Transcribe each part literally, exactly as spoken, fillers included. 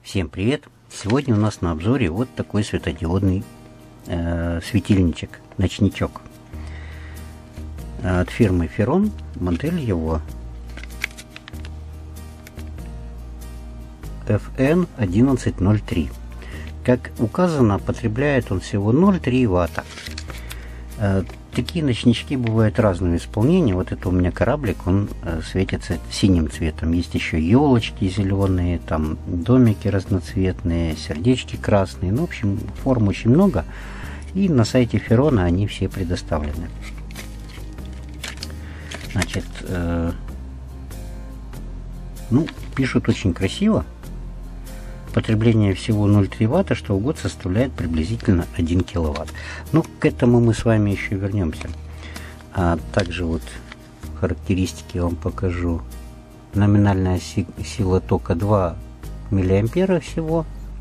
Всем привет! Сегодня у нас на обзоре вот такой светодиодный э, светильничек, ночничок от фирмы Ferron. Модель его эф эн одиннадцать ноль три. Как указано, потребляет он всего ноль целых три ватта. Э, такие ночнички бывают разного исполнения. Вот это у меня кораблик, он э, светится синим цветом. Есть еще елочки зеленые, там домики разноцветные, сердечки красные. Ну, в общем, форм очень много. И на сайте Ferron они все предоставлены. Значит, э, ну, пишут очень красиво. Потребление всего ноль целых три ватта, что в год составляет приблизительно один киловатт. Ну, к этому мы с вами еще вернемся. А также вот характеристики я вам покажу. Номинальная си сила тока два миллиампера всего.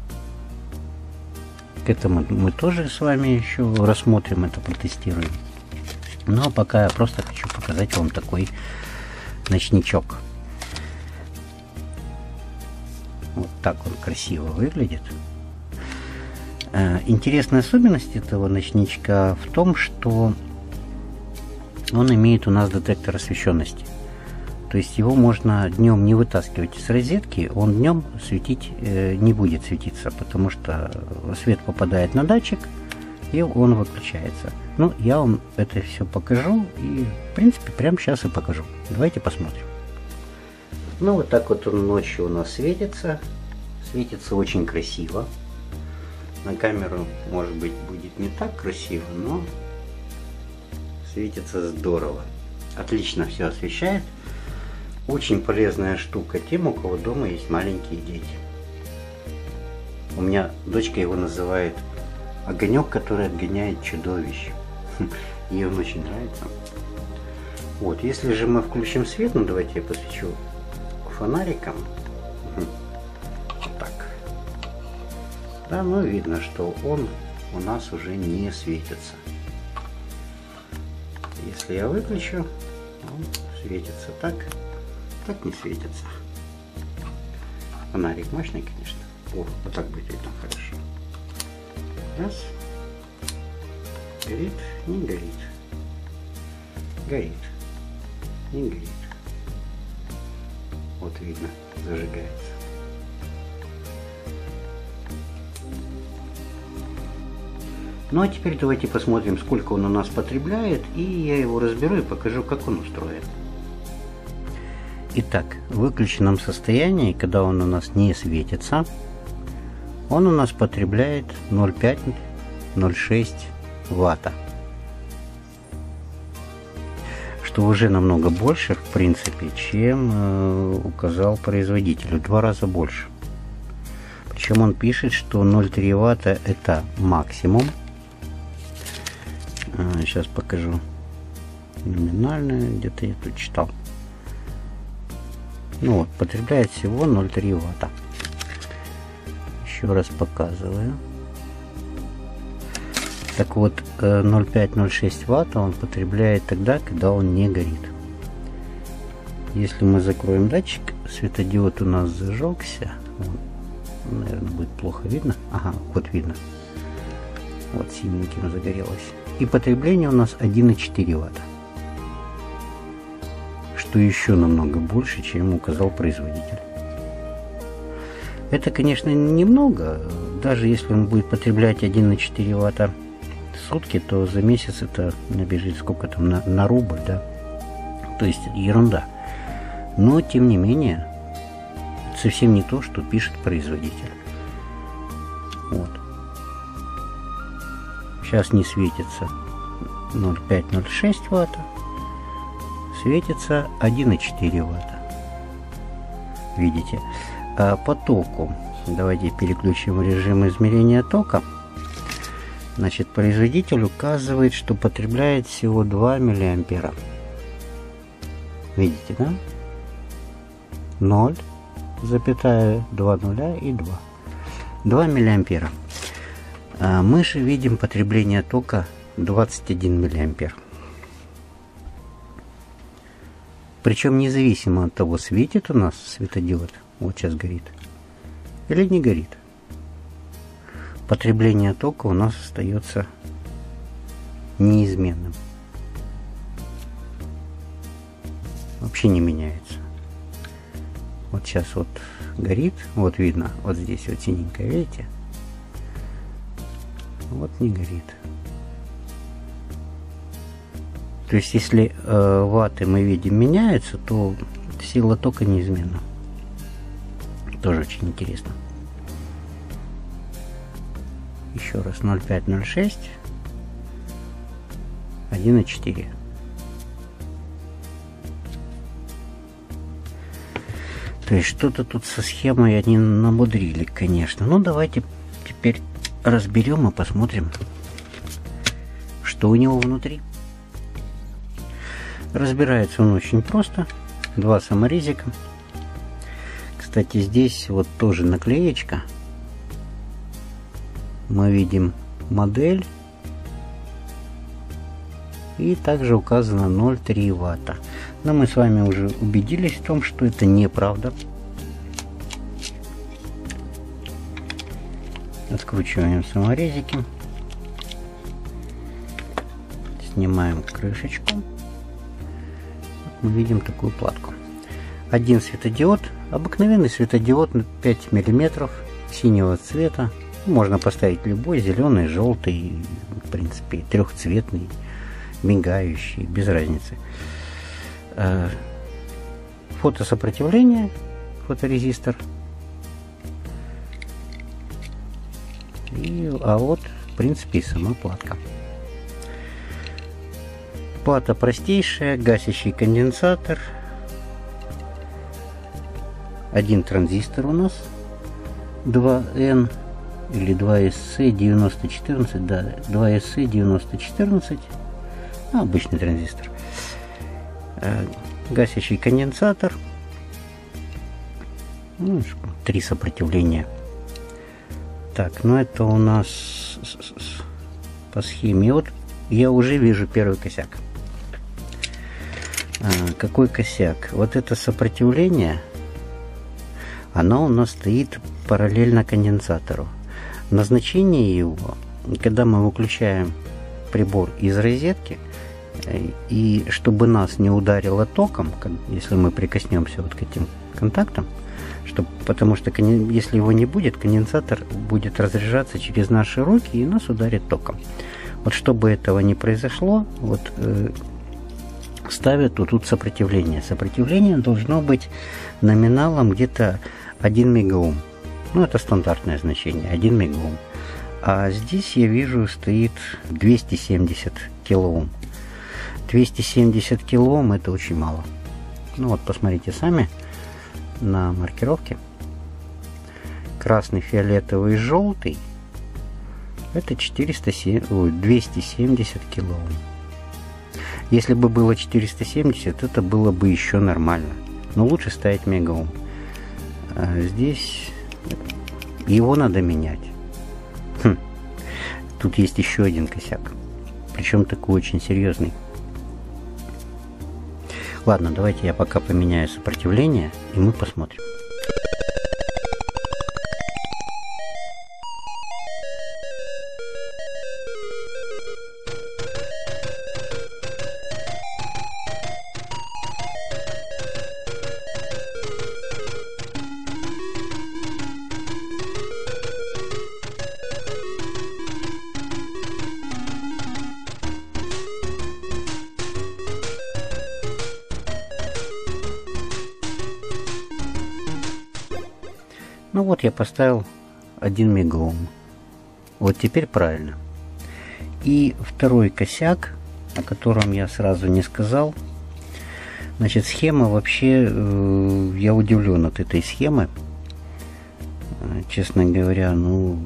К этому мы тоже с вами еще рассмотрим, это протестируем. Ну, а пока я просто хочу показать вам такой ночничок. Вот так он красиво выглядит. Интересная особенность этого ночничка в том, что он имеет у нас детектор освещенности. То есть его можно днем не вытаскивать из розетки, он днем светить э, не будет светиться, потому что свет попадает на датчик и он выключается. Ну, я вам это все покажу и, в принципе, прямо сейчас и покажу. Давайте посмотрим. Ну, вот так вот он ночью у нас светится. Светится очень красиво. На камеру, может быть, будет не так красиво, но светится здорово. Отлично все освещает. Очень полезная штука тем, у кого дома есть маленькие дети. У меня дочка его называет огонек, который отгоняет чудовищ. Ей он очень нравится. Вот, если же мы включим свет, ну давайте я посвечу фонариком. Вот так. Да, ну видно, что он у нас уже не светится. Если я выключу, он светится так, так не светится. Фонарик мощный, конечно. О, вот так будет видно хорошо. Раз. Горит, не горит. Горит, не горит. Вот видно, зажигается. Ну а теперь давайте посмотрим, сколько он у нас потребляет, и я его разберу и покажу, как он устроен. Итак, в выключенном состоянии, когда он у нас не светится, он у нас потребляет ноль целых пять — ноль целых шесть ватта. Что уже намного больше, в принципе, чем э, указал производитель, в два раза больше. Причем он пишет, что ноль целых три ватта это максимум. А, сейчас покажу номинальное, где-то я тут читал. Ну вот, потребляет всего ноль целых три ватта. Еще раз показываю. Так вот, ноль целых пять — ноль целых шесть ватта он потребляет тогда, когда он не горит. Если мы закроем датчик, светодиод у нас зажегся. Вот, наверное, будет плохо видно. Ага, вот видно. Вот синеньким загорелось. И потребление у нас один целых четыре ватта. Что еще намного больше, чем указал производитель. Это, конечно, немного. Даже если он будет потреблять один целых четыре ватта сутки, то за месяц это набежит сколько там на, на рубль, да, то есть ерунда. Но тем не менее совсем не то, что пишет производитель. Вот. Сейчас не светится ноль целых пять — ноль целых шесть ватта, светится один целых четыре ватта. Видите? А по току давайте переключим режим измерения тока. Значит, производитель указывает, что потребляет всего два миллиампера. Видите, да? ноль, два нуля и два. два миллиампера. А мы же видим потребление тока двадцать один миллиампер. Причем независимо от того, светит у нас светодиод, вот сейчас горит, или не горит. Потребление тока у нас остается неизменным. Вообще не меняется. Вот сейчас вот горит, вот видно, вот здесь вот синенькое, видите? Вот не горит. То есть, если э, ватты мы видим меняются, то сила тока неизменна. Тоже очень интересно. Еще раз, ноль пять ноль шесть, один и четыре. То есть, что-то тут со схемой они намудрили, конечно. Ну, давайте теперь разберем и посмотрим, что у него внутри. Разбирается он очень просто. Два саморезика. Кстати, здесь вот тоже наклеечка. Мы видим модель. И также указано ноль целых три ватта. Но мы с вами уже убедились в том, что это неправда. Откручиваем саморезики. Снимаем крышечку. Мы видим такую платку. Один светодиод, обыкновенный светодиод на пять миллиметров синего цвета. Можно поставить любой, зеленый, желтый, в принципе, трехцветный, мигающий, без разницы. Фотосопротивление, фоторезистор. И, а вот, в принципе, и сама платка. Плата простейшая, гасящий конденсатор. Один транзистор у нас. два эн или два эс си девяносто четырнадцать, да, два эс си девяносто четырнадцать. Ну, обычный транзистор. Гасящий конденсатор. Ну, три сопротивления. Так, ну это у нас по схеме. Вот я уже вижу первый косяк. А, какой косяк? Вот это сопротивление, оно у нас стоит параллельно конденсатору. Назначение его, когда мы выключаем прибор из розетки, и чтобы нас не ударило током, если мы прикоснемся вот к этим контактам, чтобы, потому что если его не будет, конденсатор будет разряжаться через наши руки и нас ударит током. Вот чтобы этого не произошло, вот э, ставят вот тут сопротивление. Сопротивление должно быть номиналом где-то один мегаом. Ну, это стандартное значение, один мегаом. А здесь я вижу стоит двести семьдесят килоом. двести семьдесят килоом это очень мало. Ну вот посмотрите сами на маркировке. Красный, фиолетовый, желтый это четыреста семьдесят, ой, двести семьдесят килоом. Если бы было четыреста семьдесят, это было бы еще нормально. Но лучше ставить мегаом. А здесь его надо менять. Хм. Тут есть еще один косяк. Причем такой очень серьезный. Ладно, давайте я пока поменяю сопротивление, и мы посмотрим. Ну вот я поставил один мегаом. Вот теперь правильно. И второй косяк, о котором я сразу не сказал. Значит, схема вообще, э, я удивлен от этой схемы. Честно говоря, ну...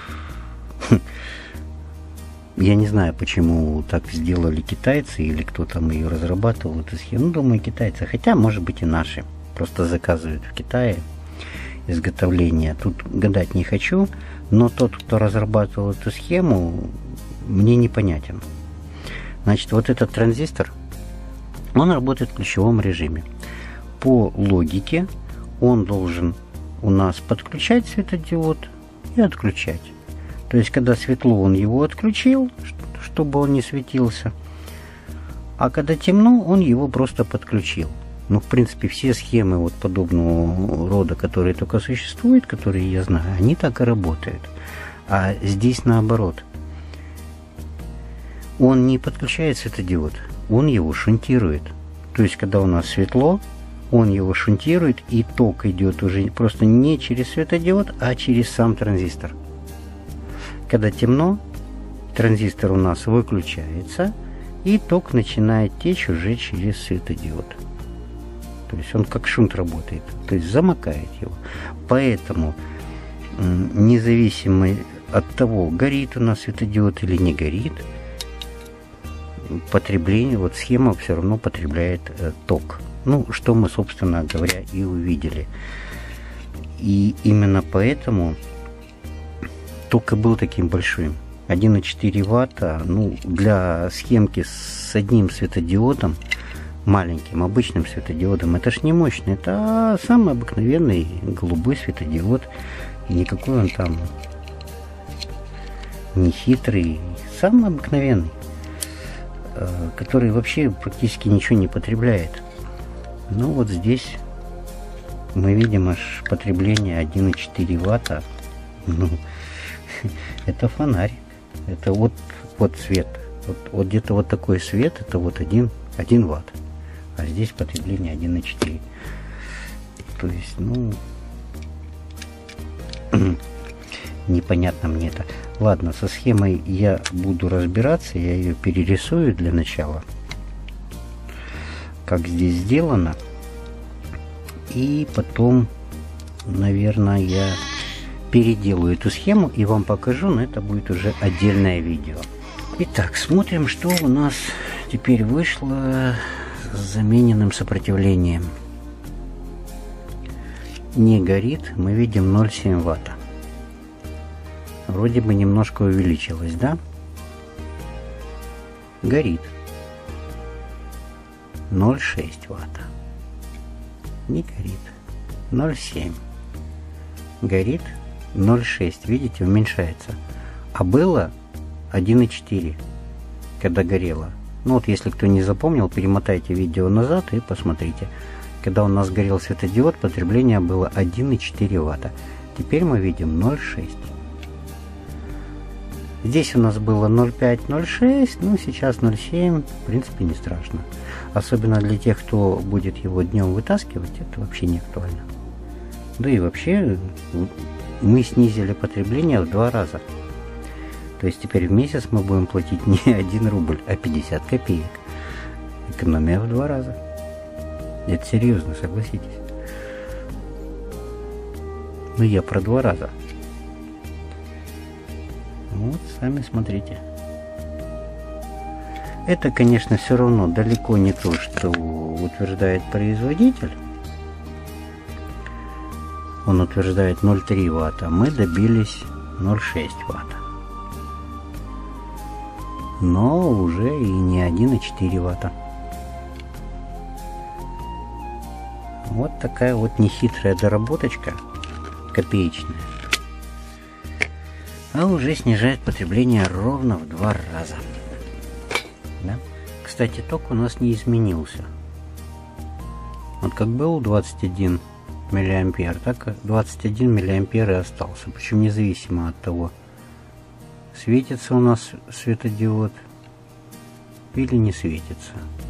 Я не знаю, почему так сделали китайцы или кто там ее разрабатывал, эту схему. Ну, думаю, китайцы. Хотя, может быть, и наши. Просто заказывают в Китае изготовления. Тут гадать не хочу, но тот, кто разрабатывал эту схему, мне непонятен. Значит, вот этот транзистор, он работает в ключевом режиме. По логике он должен у нас подключать светодиод и отключать. То есть, когда светло, он его отключил, чтобы он не светился. А когда темно, он его просто подключил. Ну, в принципе, все схемы вот подобного рода, которые только существуют, которые я знаю, они так и работают. А здесь наоборот. Он не подключает светодиод, он его шунтирует. То есть, когда у нас светло, он его шунтирует, и ток идет уже просто не через светодиод, а через сам транзистор. Когда темно, транзистор у нас выключается, и ток начинает течь уже через светодиод. То есть он как шунт работает, то есть замыкает его. Поэтому независимо от того, горит у нас светодиод или не горит, потребление, вот схема все равно потребляет э, ток. Ну, что мы, собственно говоря, и увидели. И именно поэтому ток и был таким большим. один и четыре ватта, ну, для схемки с одним светодиодом, маленьким, обычным светодиодом, это ж не мощный, это самый обыкновенный голубой светодиод. И никакой он там не хитрый, самый обыкновенный, который вообще практически ничего не потребляет. Ну вот здесь мы видим аж потребление один и четыре ватта. Ну, это фонарь. Это вот, вот свет. Вот, вот где-то вот такой свет, это вот один, один ватт. А здесь потребление один и четыре. То есть, ну, непонятно мне это. Ладно, со схемой я буду разбираться, я ее перерисую для начала, как здесь сделано. И потом, наверное, я переделаю эту схему и вам покажу, но это будет уже отдельное видео. Итак, смотрим, что у нас теперь вышло с замененным сопротивлением. Не горит, мы видим ноль целых семь десятых ватта. Вроде бы немножко увеличилось, да? Горит ноль целых шесть десятых ватта. Не горит ноль целых семь десятых. Горит ноль целых шесть десятых. Видите, уменьшается. А было один и четыре, когда горело. Ну вот, если кто не запомнил, перемотайте видео назад и посмотрите. Когда у нас горел светодиод, потребление было один и четыре ватта. Теперь мы видим ноль целых шесть десятых. Здесь у нас было ноль целых пять десятых, ноль целых шесть десятых, ну сейчас ноль целых семь десятых, в принципе, не страшно. Особенно для тех, кто будет его днем вытаскивать, это вообще не актуально. Да и вообще, мы снизили потребление в два раза. То есть теперь в месяц мы будем платить не один рубль, а пятьдесят копеек. Экономия в два раза. Это серьезно, согласитесь. Ну я про два раза. Вот, сами смотрите. Это, конечно, все равно далеко не то, что утверждает производитель. Он утверждает ноль целых три десятых ватта. Мы добились ноль целых шесть десятых ватта. Но уже и не один и четыре десятых ватта. Вот такая вот нехитрая доработочка, копеечная. А уже снижает потребление ровно в два раза. Да? Кстати, ток у нас не изменился. Вот как был двадцать один миллиампер, так двадцать один миллиампер и остался. Причем независимо от того, светится у нас светодиод или не светится.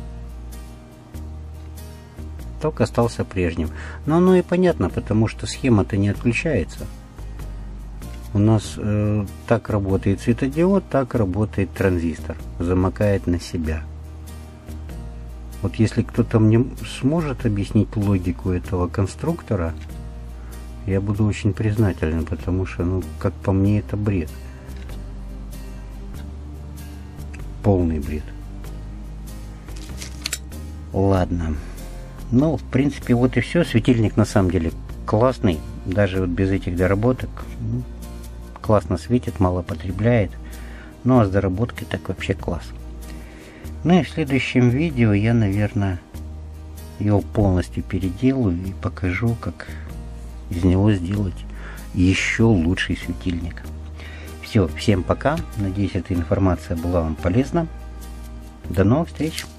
Ток остался прежним. Но оно и понятно, потому что схема-то не отключается. У нас э, так работает светодиод, так работает транзистор. Замыкает на себя. Вот если кто-то мне сможет объяснить логику этого конструктора, я буду очень признателен, потому что, ну, как по мне, это бред. Полный бред. Ладно. Ну, в принципе, вот и все. Светильник на самом деле классный. Даже вот без этих доработок. Классно светит, мало потребляет. Ну, а с доработкой так вообще класс. Ну и в следующем видео я, наверное, его полностью переделаю и покажу, как из него сделать еще лучший светильник. Все, всем пока. Надеюсь, эта информация была вам полезна. До новых встреч!